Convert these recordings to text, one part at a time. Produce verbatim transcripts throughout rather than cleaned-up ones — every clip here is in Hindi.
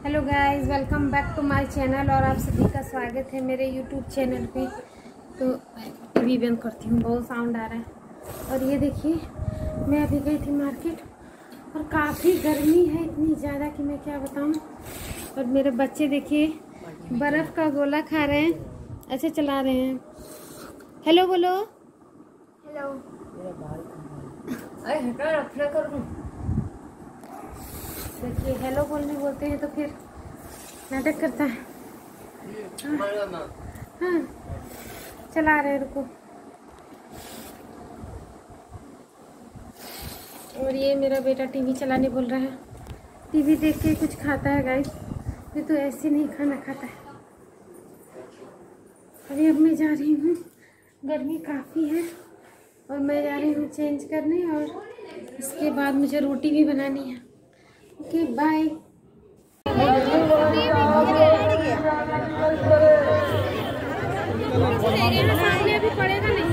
Hello guys, welcome back to my channel और आप सभी का स्वागत है मेरे यूट्यूब चैनल पे। तो टीवी बंद करती हूँ, बहुत साउंड आ रहा है। और ये देखिए, मैं अभी गई थी मार्केट और काफ़ी गर्मी है, इतनी ज़्यादा कि मैं क्या बताऊँ। और मेरे बच्चे देखिए बर्फ़ का गोला खा रहे हैं, ऐसे चला रहे हैं। हेलो बोलो। हेलो। देखिए हेलो बोलने बोलते हैं तो फिर नाटक करता है। हाँ, हाँ चला रहे रुको। और ये मेरा बेटा टीवी चलाने बोल रहा है। टीवी देख के कुछ खाता है गाइस, ये तो ऐसे नहीं खाना खाता है। अभी अब मैं जा रही हूँ, गर्मी काफ़ी है और मैं जा रही हूँ चेंज करने और इसके बाद मुझे रोटी भी बनानी है। Okay bye. सामने अभी पड़ेगा नहीं।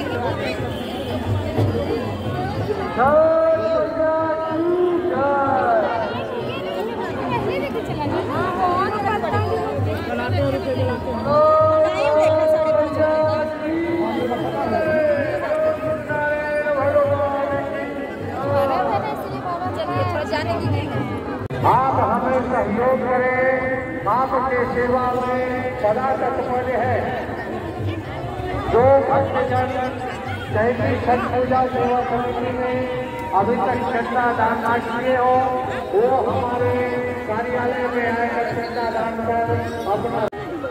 आप हमें सहयोग करें, आपके सेवा में सदा तत्पर है। जो भक्तजन दैनिक छठ पूजा सेवा समिति में अभी तक चंदा दान ना किए हो, वो हमारे कार्यालय में आकर चंदा दान कर अपना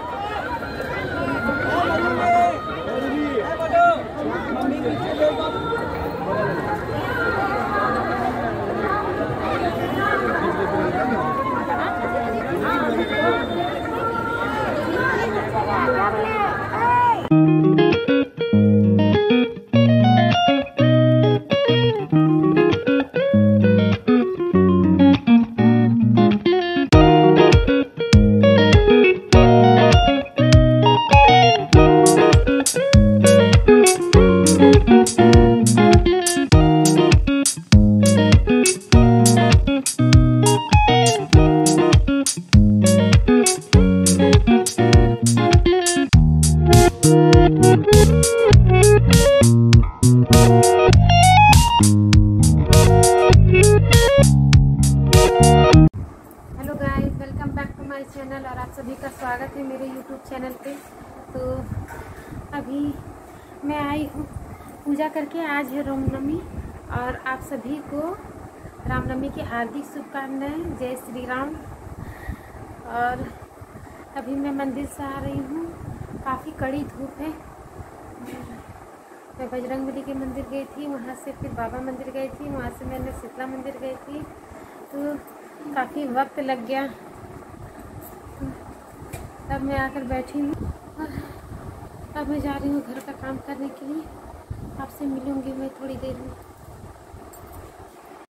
चैनल और आप सभी का स्वागत है मेरे यूट्यूब चैनल पे। तो अभी मैं आई हूँ पूजा करके, आज है रामनवमी और आप सभी को रामनवमी की हार्दिक शुभकामनाएं। जय श्री राम। और अभी मैं मंदिर से आ रही हूँ, काफ़ी कड़ी धूप है। मैं बजरंगबली के मंदिर गई थी, वहाँ से फिर बाबा मंदिर गई थी, वहाँ से मैंने शीतला मंदिर गई थी, तो काफ़ी वक्त लग गया। तब मैं आकर बैठी हूँ और अब मैं जा रही हूँ घर का काम करने के लिए। आपसे मिलूँगी मैं थोड़ी देर में।